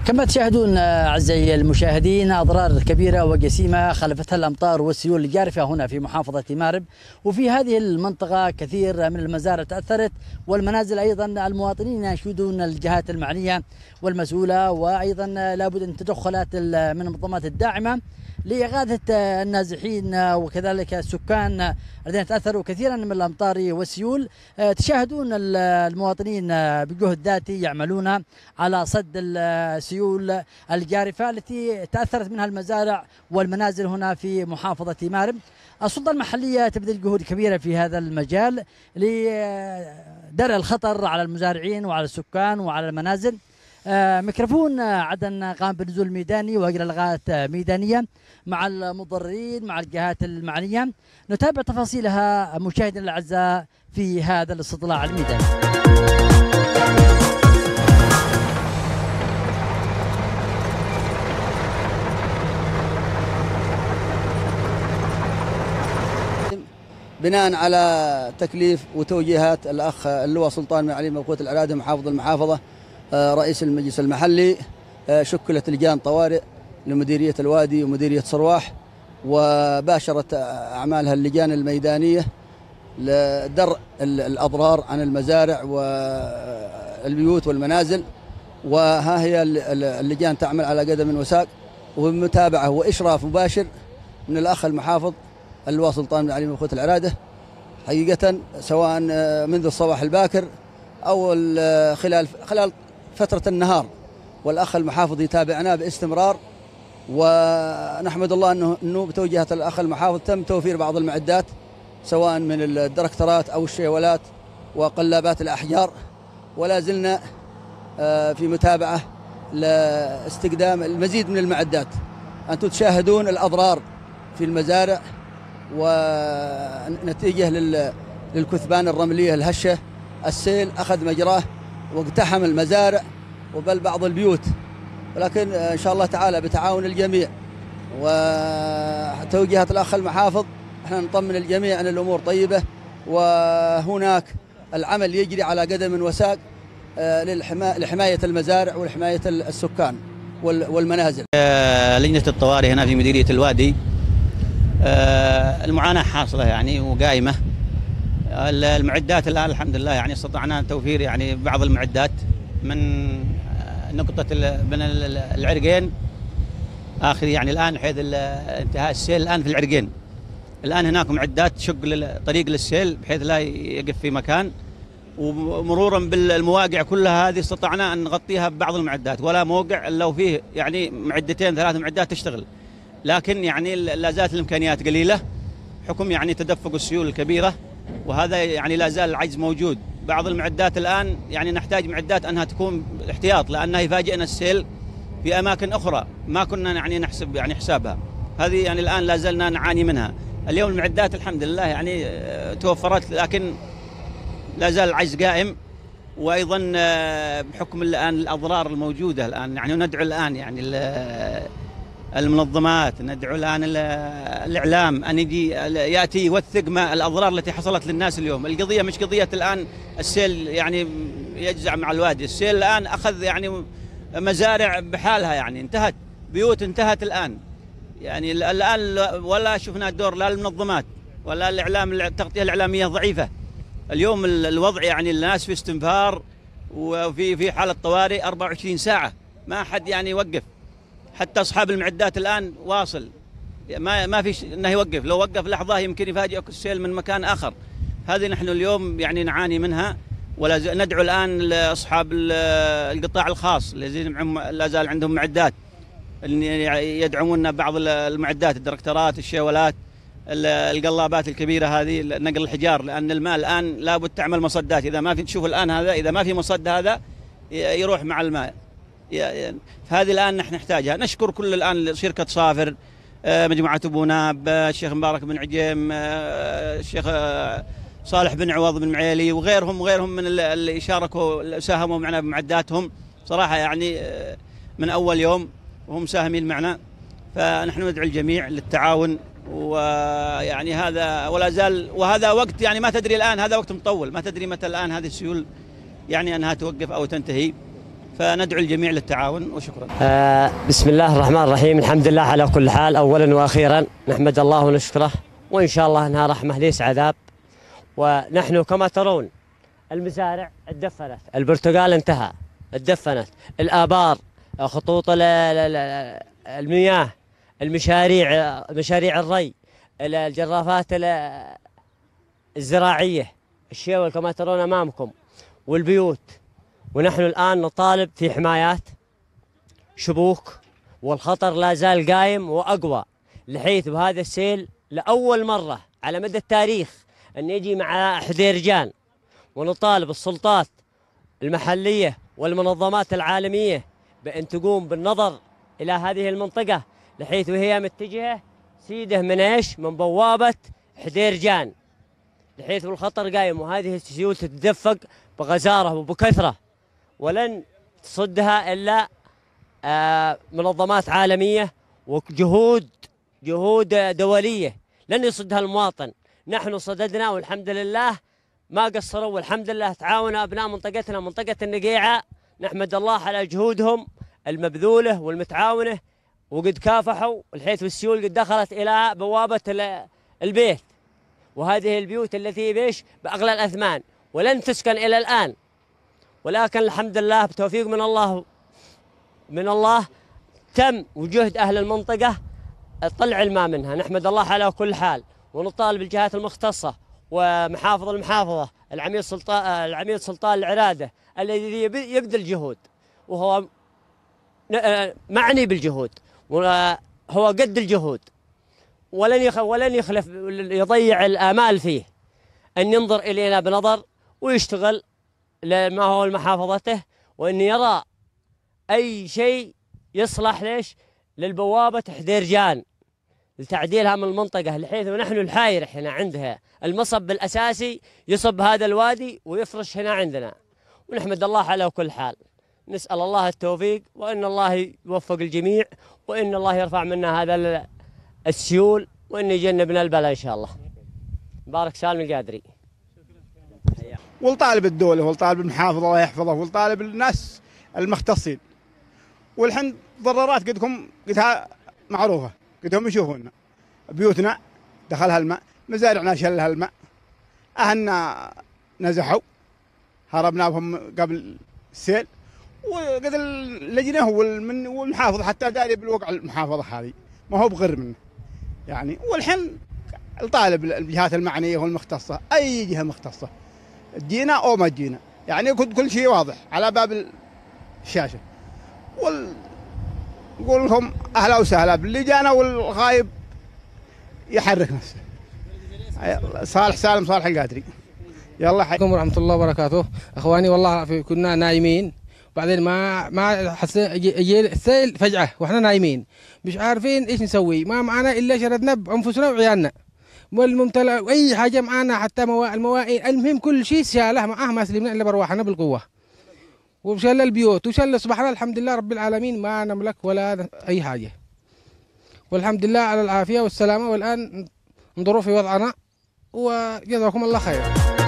كما تشاهدون أعزائي المشاهدين أضرار كبيرة وجسيمة خلفتها الأمطار والسيول الجارفة هنا في محافظة مارب، وفي هذه المنطقة كثير من المزارع تأثرت والمنازل أيضا. المواطنين يناشدون الجهات المعنية والمسؤولة، وأيضا لابد من تدخلات من المنظمات الداعمة لإغاثة النازحين وكذلك السكان الذين تأثروا كثيرا من الأمطار والسيول. تشاهدون المواطنين بجهد ذاتي يعملون على صد السيول الجارفة التي تأثرت منها المزارع والمنازل هنا في محافظة مارب. السلطة المحلية تبذل جهود كبيرة في هذا المجال لدرء الخطر على المزارعين وعلى السكان وعلى المنازل. ميكروفون عدن قام بالنزول ميداني وإجراءات ميدانية مع المضررين مع الجهات المعنية. نتابع تفاصيلها مشاهدينا الأعزاء في هذا الاستطلاع الميداني. بناء على تكليف وتوجيهات الأخ اللواء سلطان بن علي من قوة العرادة محافظ المحافظة رئيس المجلس المحلي، شكلت لجان طوارئ لمديرية الوادي ومديرية صرواح، وباشرت أعمالها اللجان الميدانية لدرء الأضرار عن المزارع والبيوت والمنازل. وها هي اللجان تعمل على قدم وساق ومتابعة وإشراف مباشر من الأخ المحافظ اللواء سلطان بن علي من قوة العرادة، حقيقة سواء منذ الصباح الباكر أو خلال فترة النهار، والأخ المحافظ يتابعنا باستمرار. ونحمد الله أنه بتوجيهات الأخ المحافظ تم توفير بعض المعدات سواء من الدركترات أو الشيولات وقلابات الأحجار، ولا زلنا في متابعة لاستخدام المزيد من المعدات. أنتم تشاهدون الأضرار في المزارع ونتيجة للكثبان الرملية الهشة. السيل أخذ مجراه واقتحم المزارع وبل بعض البيوت، ولكن إن شاء الله تعالى بتعاون الجميع وتوجيهات الأخ المحافظ احنا نطمن الجميع أن الأمور طيبة، وهناك العمل يجري على قدم وساق لحماية المزارع ولحماية السكان والمنازل. لجنة الطوارئ هنا في مديرية الوادي المعاناة حاصلة يعني وقائمة. المعدات الآن الحمد لله يعني استطعنا توفير يعني بعض المعدات من نقطة من العرقين آخر، يعني الآن حيث انتهاء السيل الآن في العرقين. الآن هناك معدات تشق طريق للسيل بحيث لا يقف في مكان، ومرورا بالمواقع كلها هذه استطعنا أن نغطيها ببعض المعدات، ولا موقع إلا وفيه يعني معدتين ثلاث معدات تشتغل. لكن يعني لا زالت الإمكانيات قليلة حكم يعني تدفق السيول الكبيرة، وهذا يعني لا زال العجز موجود. بعض المعدات الآن يعني نحتاج معدات أنها تكون احتياط، لأنها يفاجئنا السيل في أماكن أخرى ما كنا يعني نحسب يعني حسابها. هذه يعني الآن لا زلنا نعاني منها. اليوم المعدات الحمد لله يعني توفرت، لكن لا زال العجز قائم. وأيضا بحكم الآن الأضرار الموجودة الآن يعني ندعو الآن يعني المنظمات، ندعو الآن الإعلام أن يأتي يوثق ما الأضرار التي حصلت للناس اليوم. القضية مش قضية الآن السيل يعني يجزع مع الوادي، السيل الآن أخذ يعني مزارع بحالها، يعني انتهت بيوت، انتهت الآن يعني الآن ولا شفنا دور لا المنظمات ولا الإعلام، التغطية الإعلامية ضعيفة. اليوم الوضع يعني الناس في استنفار وفي حالة طوارئ 24 ساعة، ما حد يعني يوقف. حتى أصحاب المعدات الآن واصل ما فيش أنه يوقف، لو وقف لحظة يمكن يفاجئك السيل من مكان آخر. هذه نحن اليوم يعني نعاني منها. ولا ندعو الآن لأصحاب القطاع الخاص الذين لا زال عندهم معدات أن يدعمون بعض المعدات، الدركترات، الشيولات، القلابات الكبيرة هذه نقل الحجار، لأن الماء الآن لابد تعمل مصدات. إذا ما في تشوف الآن هذا، إذا ما في مصد هذا يروح مع الماء. فهذه الآن نحن نحتاجها. نشكر كل الآن شركة صافر، مجموعة أبو ناب، الشيخ مبارك بن عجيم، الشيخ صالح بن عوض بن معيلي، وغيرهم من اللي شاركوا ساهموا معنا بمعداتهم صراحة يعني من أول يوم وهم ساهمين معنا. فنحن ندعو الجميع للتعاون، ويعني هذا ولا زال، وهذا وقت يعني ما تدري الآن، هذا وقت مطول، ما تدري متى الآن هذه السيول يعني أنها توقف أو تنتهي. فندعو الجميع للتعاون وشكرا. بسم الله الرحمن الرحيم، الحمد لله على كل حال. أولا وأخيرا نحمد الله ونشكره، وإن شاء الله أنها رحمة ليس عذاب. ونحن كما ترون المزارع اتدفنت، البرتقال انتهى اتدفنت، الآبار، خطوط المياه، مشاريع الري، الجرافات الزراعية، الشيول كما ترون أمامكم، والبيوت. ونحن الآن نطالب في حمايات شبوك، والخطر لا زال قائم وأقوى، لحيث بهذا السيل لأول مرة على مدى التاريخ أن يجي مع حديرجان. ونطالب السلطات المحلية والمنظمات العالمية بأن تقوم بالنظر إلى هذه المنطقة، لحيث وهي متجهة سيده من إيش؟ من بوابة حديرجان، لحيث الخطر قائم، وهذه السيول تتدفق بغزارة وبكثرة، ولن تصدها إلا منظمات عالمية وجهود دولية، لن يصدها المواطن. نحن صددنا والحمد لله ما قصروا، والحمد لله تعاون أبناء منطقتنا منطقة النقيعة، نحمد الله على جهودهم المبذولة والمتعاونة، وقد كافحوا، الحيث السيول قد دخلت إلى بوابة البيت، وهذه البيوت التي بيش بأغلى الأثمان ولن تسكن إلى الآن. ولكن الحمد لله بتوفيق من الله تم وجهد أهل المنطقة طلع الماء منها، نحمد الله على كل حال. ونطالب الجهات المختصة ومحافظ المحافظة، العميد سلطان العرادة الذي يبذل جهود، وهو معني بالجهود، وهو قد الجهود، ولن يخلف يضيع الآمال فيه، أن ينظر إلينا بنظر ويشتغل لما هو لمحافظته، وأن يرى أي شيء يصلح ليش للبوابة حديرجان لتعديلها من المنطقة، لحيث نحن الحاير هنا عندها المصب الأساسي يصب هذا الوادي ويفرش هنا عندنا، ونحمد الله على كل حال. نسأل الله التوفيق، وإن الله يوفق الجميع، وإن الله يرفع منا هذا السيول، وإن يجنبنا البلاء إن شاء الله. مبارك سالم القادري. والطالب الدولة والطالب المحافظة الله يحفظه، والطالب الناس المختصين. والحين ضررات قدها معروفة، قدهم يشوفونا بيوتنا دخلها الماء، مزارعنا شلها الماء، أهلنا نزحوا هربنا بهم قبل السيل، وقد اللجنة والمحافظة حتى داري بالوقع المحافظة هذه ما هو بغير منه يعني. والحين الطالب الجهات المعنية والمختصة، أي جهة مختصة تجينا أو ما تجينا يعني، كل شيء واضح على باب الشاشة. نقول لهم أهلا وسهلا باللي جانا، والغايب يحرك نفسه. صالح القادري. يلا عليكم ورحمة الله وبركاته. أخواني والله كنا نايمين، بعدين ما حسينا يجي السيل فجأة واحنا نايمين مش عارفين ايش نسوي، ما معنا الا شردنا بانفسنا وعيالنا والممتلئ واي حاجه معنا، حتى الموائل، المهم كل شيء شاله معاه، ما سلمنا الا برواحنا بالقوه، وشل البيوت وشل اصبحنا الحمد لله رب العالمين ما نملك ولا اي حاجه، والحمد لله على العافيه والسلامه. والان انظروا في وضعنا، وجزاكم الله خير.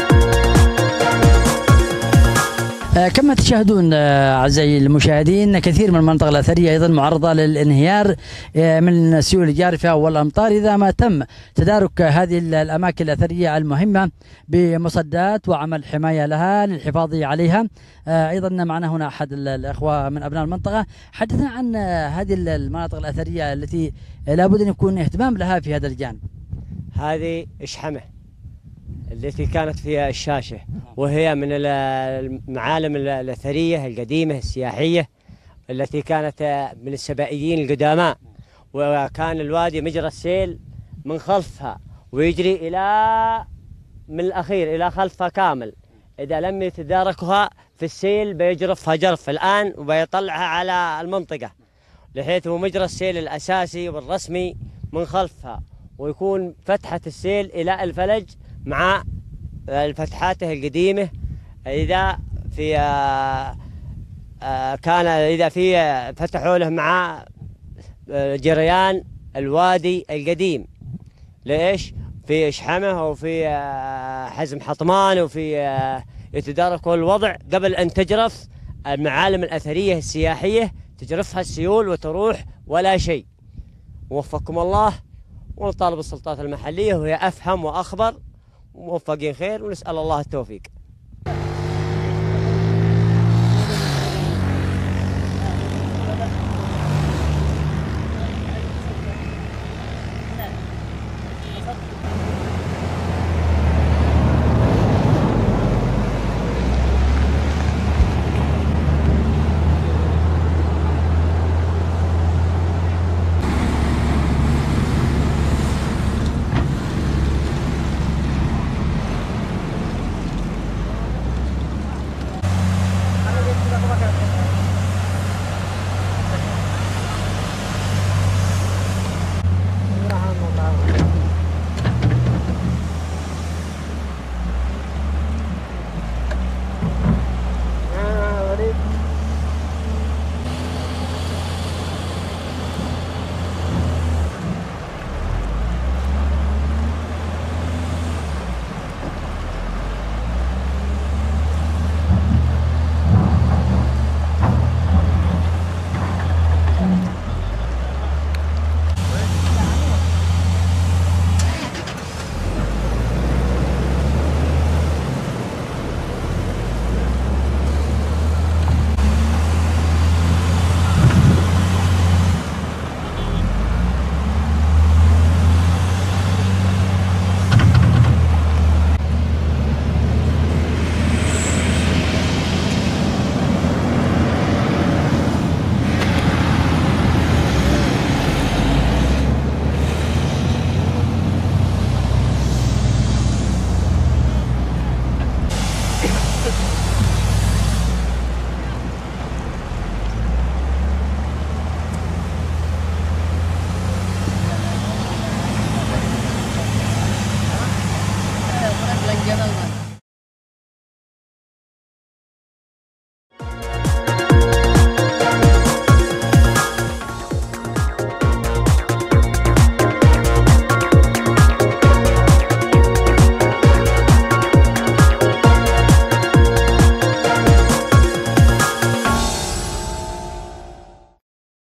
كما تشاهدون أعزائي المشاهدين، كثير من المناطق الأثرية أيضا معرضة للانهيار من السيول الجارفة والأمطار، إذا ما تم تدارك هذه الأماكن الأثرية المهمة بمصدات وعمل حماية لها للحفاظ عليها. أيضا معنا هنا أحد الأخوة من أبناء المنطقة، حدثنا عن هذه المناطق الأثرية التي لابد أن يكون اهتمام لها في هذا الجانب. هذه إشحمة التي كانت فيها الشاشة، وهي من المعالم الأثرية القديمة السياحية التي كانت من السبائيين القداماء، وكان الوادي مجرى السيل من خلفها ويجري إلى من الأخير إلى خلفها كامل، إذا لم يتداركها في السيل بيجرفها جرف الآن وبيطلعها على المنطقة، لحيث هو مجرى السيل الأساسي والرسمي من خلفها، ويكون فتحة السيل إلى الفلج مع فتحاته القديمة. إذا في إذا في فتحوا له مع جريان الوادي القديم، ليش في إشحمة وفي حزم حطمان وفي يتداركوا الوضع قبل أن تجرف المعالم الأثرية السياحية تجرفها السيول وتروح ولا شيء. وفقكم الله، ونطالب السلطات المحلية وهي أفهم وأخبر، وموفقين خير، ونسأل الله التوفيق. Belanjaan